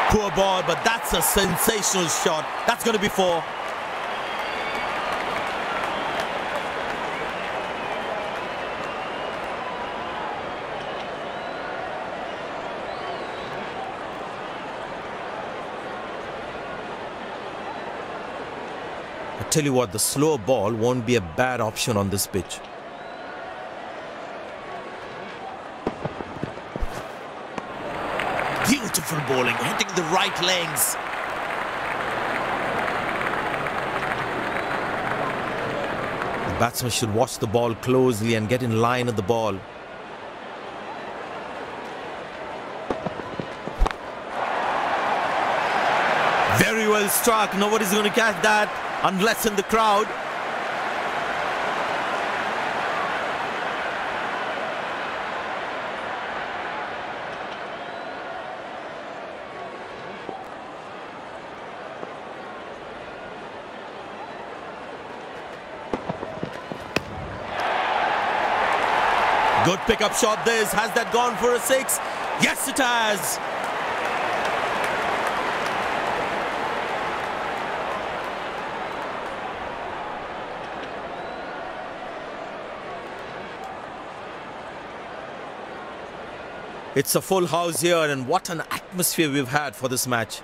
Poor ball, but that's a sensational shot. That's going to be 4. I tell you what, the slower ball won't be a bad option on this pitch. Beautiful bowling, hitting the right legs. The batsman should watch the ball closely and get in line at the ball. Very well struck. Nobody's going to catch that unless in the crowd. Good pickup shot this. Has that gone for a 6? Yes, it has. It's a full house here, and what an atmosphere we've had for this match.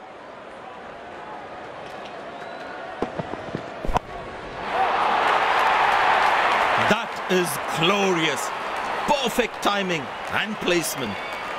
That is glorious. Perfect timing and placement.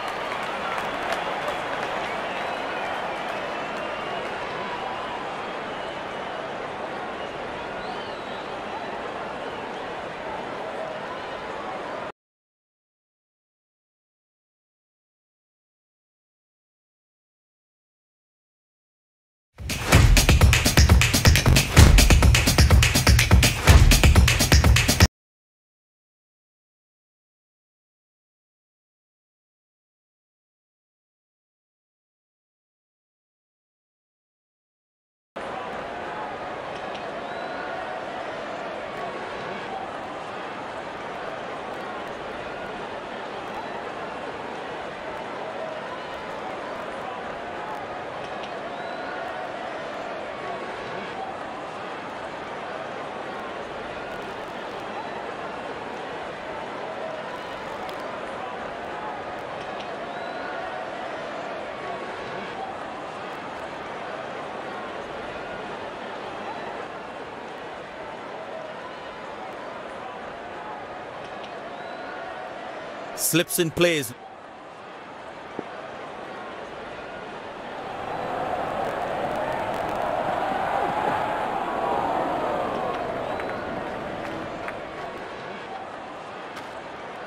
Slips in place.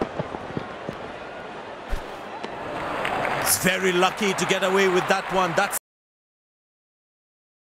It's very lucky to get away with that one. That's